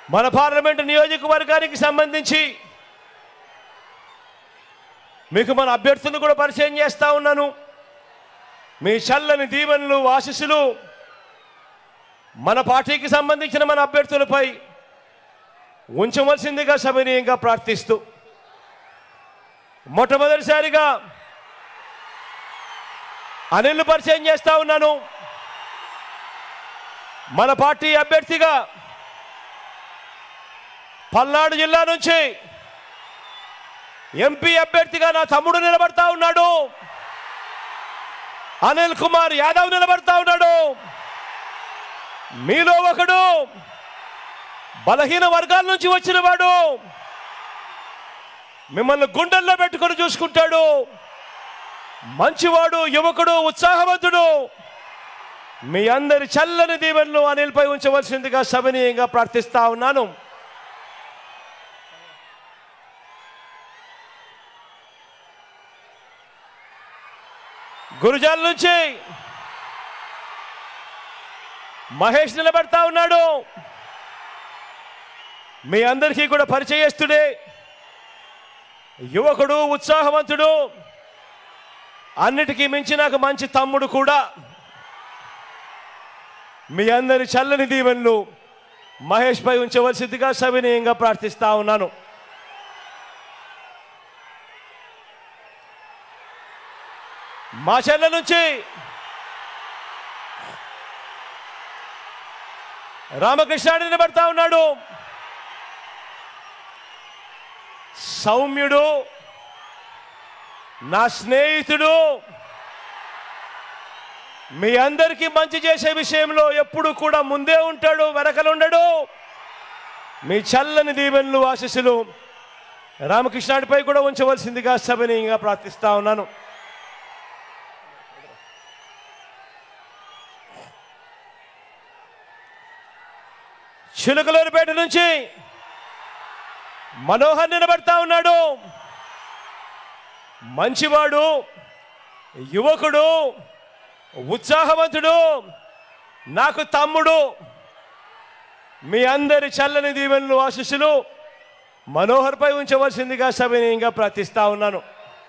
మన పార్లమెంటు నియోజకవర్గానికి సంబంధించి మీకు మన అభ్యర్థులను కూడా పరిచయం చేస్తా ఉన్నాను. మీ చల్లని దీవెనలు ఆశీస్సులు మన పార్టీకి సంబంధించిన మన అభ్యర్థులపై ఉంచవలసిందిగా సవినయంగా ప్రార్థిస్తూ మొట్టమొదటిసారిగా అనిల్ పరిచయం చేస్తా ఉన్నాను. మన పార్టీ అభ్యర్థిగా పల్నాడు జిల్లా నుంచి ఎంపీ అభ్యర్థిగా నా తమ్ముడు నిలబడతా ఉన్నాడు. అనిల్ కుమార్ యాదవ్ నిలబడతా ఉన్నాడు. మీలో ఒకడు బలహీన వర్గాల నుంచి వచ్చిన వాడు, మిమ్మల్ని గుండెల్లో పెట్టుకొని చూసుకుంటాడు. మంచివాడు, యువకుడు, ఉత్సాహవంతుడు. మీ అందరి చల్లని దీవెనలు అనిల్పై ఉంచవలసిందిగా సవినయంగా ప్రార్థిస్తా ఉన్నాను. గురుజాల నుంచి మహేష్ నిలబడతా ఉన్నాడు. మీ అందరికీ కూడా పరిచయస్తుడే, యువకుడు, ఉత్సాహవంతుడు, అన్నిటికీ మించి నాకు మంచి తమ్ముడు కూడా. మీ అందరి చల్లని దీవెనలు మహేష్ పై ఉంచవలసిందిగా సవినయంగా ప్రార్థిస్తా ఉన్నాను. మా చెల్ల నుంచి రామకృష్ణ నిలబడతా ఉన్నాడు. సౌమ్యుడు, నా స్నేహితుడు, మీ అందరికీ మంచి చేసే విషయంలో ఎప్పుడు కూడా ముందే ఉంటాడు, వెనకలుండడు. మీ చల్లని దీవెనలు ఆశీస్సులు రామకృష్ణుడిపై కూడా ఉంచవలసిందిగా సవినయంగా ప్రార్థిస్తా ఉన్నాను. చిలుకలూరుపేట నుంచి మనోహర్ నిలబడతా ఉన్నాడు. మంచివాడు, యువకుడు, ఉత్సాహవంతుడు, నాకు తమ్ముడు. మీ అందరి చల్లని దీవెనలు ఆశీస్సులు మనోహర్పై ఉంచవలసిందిగా సవినయంగా ప్రార్థిస్తా ఉన్నాను.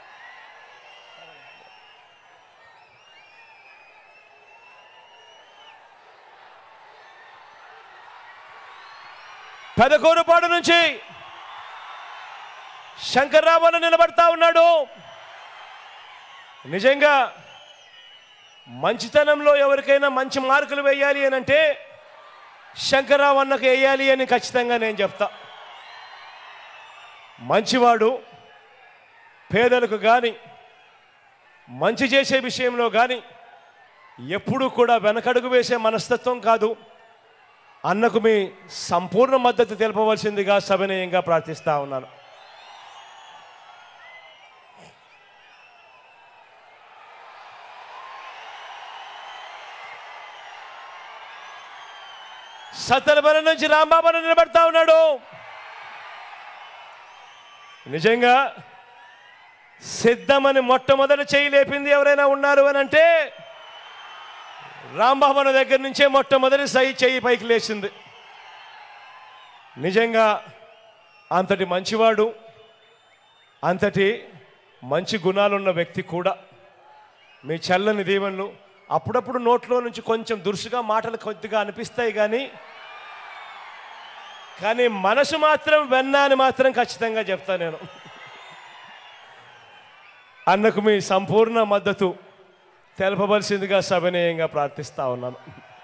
పెదకూరుపాడు నుంచి శంకర్రావు నిలబడతా ఉన్నాడు. నిజంగా మంచితనంలో ఎవరికైనా మంచి మార్కులు వేయాలి అని అంటే శంకర్రావు అన్నకు వేయాలి అని ఖచ్చితంగా నేను చెప్తా. మంచివాడు, పేదలకు కానీ మంచి చేసే విషయంలో కానీ ఎప్పుడూ కూడా వెనకడుగు వేసే మనస్తత్వం కాదు. అన్నకు మీ సంపూర్ణ మద్దతు తెలపవలసిందిగా సవినయంగా ప్రార్థిస్తా ఉన్నాను. సత్తెనపల్లి నుంచి రాంబాబు నిలబడతా ఉన్నాడు. నిజంగా సిద్ధమని మొట్టమొదటి చేయి లేపింది ఎవరైనా ఉన్నారు అని అంటే రాంబాబు దగ్గర నుంచే మొట్టమొదటి చెయ్యి పైకి లేచింది. నిజంగా అంతటి మంచివాడు, అంతటి మంచి గుణాలున్న వ్యక్తి కూడా. మీ చల్లని దీవెనలు అప్పుడప్పుడు నోట్లో నుంచి కొంచెం దురుసుగా మాటలు కొద్దిగా అనిపిస్తాయి, కానీ మనసు మాత్రం వెన్న అని మాత్రం ఖచ్చితంగా చెప్తా నేను. అన్నకు మీ సంపూర్ణ మద్దతు తెలపవలసిందిగా సవినయంగా ప్రార్థిస్తా ఉన్నాను.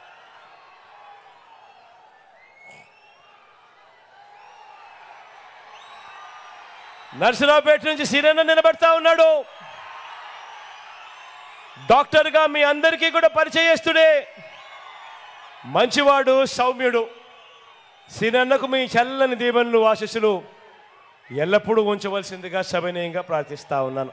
నర్సరావుపేట నుంచి సీనన్న నిలబడతా ఉన్నాడు. డాక్టర్గా మీ అందరికీ కూడా పరిచయస్తుడే, మంచివాడు, సౌమ్యుడు. సీనన్నకు మీ చల్లని దీవెనలు ఆశీస్సులు ఎల్లప్పుడూ ఉంచవలసిందిగా సవినయంగా ప్రార్థిస్తా ఉన్నాను.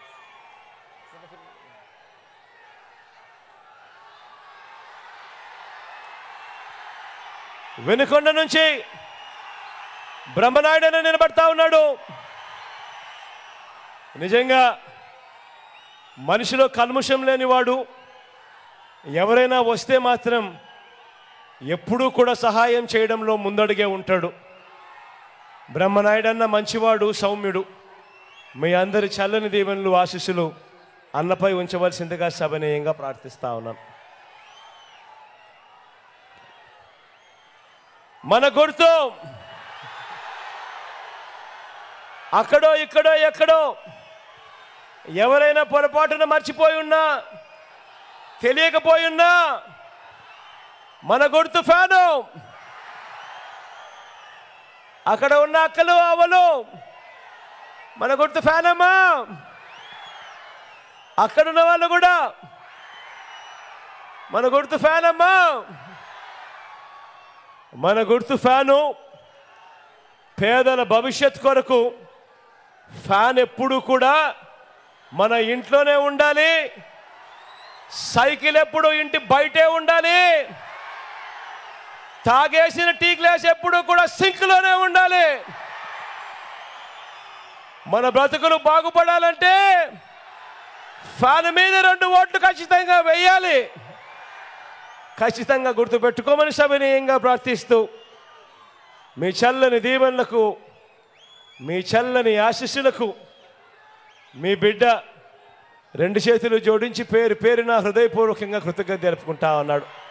వెనుకొండ నుంచి బ్రహ్మనాయుడు నిలబడతా ఉన్నాడు. నిజంగా మనిషిలో కల్ముషం లేనివాడు. ఎవరైనా వస్తే మాత్రం ఎప్పుడూ కూడా సహాయం చేయడంలో ముందడుగే ఉంటాడు. బ్రహ్మనాయుడన్న మంచివాడు, సౌమ్యుడు. మీ అందరి చల్లని దీవెనలు, ఆశీస్సులు అన్నపై ఉంచవలసిందిగా సభనీయంగా ప్రార్థిస్తా ఉన్నాను. మన గుర్తు అక్కడో ఇక్కడో ఎక్కడో ఎవరైనా పొరపాటున మర్చిపోయి ఉన్నా, తెలియకపోయి ఉన్నా, మన గుర్తు ఫ్యాను. అక్కడ ఉన్న అక్కలు అవ్వలు మన గుర్తు ఫ్యాన్ అమ్మా. అక్కడున్న వాళ్ళు కూడా మన గుర్తు ఫ్యాన్ అమ్మా. మన గుర్తు ఫ్యాను. పేదల భవిష్యత్ కొరకు ఫ్యాన్ ఎప్పుడు కూడా మన ఇంట్లోనే ఉండాలి. సైకిల్ ఎప్పుడు ఇంటి బయటే ఉండాలి. తాగేసిన టీ గ్లాస్ ఎప్పుడు కూడా సింక్లోనే ఉండాలి. మన బ్రతుకులు బాగుపడాలంటే ఫ్యాన్ మీద 2 ఓట్లు ఖచ్చితంగా వేయాలి. ఖచ్చితంగా గుర్తుపెట్టుకోమని సవినయంగా ప్రార్థిస్తూ, మీ చల్లని దీవెనలకు, మీ చల్లని ఆశీస్సులకు మీ బిడ్డ 2 చేతులు జోడించి పేరు పేరున హృదయపూర్వకంగా కృతజ్ఞత తెలుపుకుంటా ఉన్నాడు.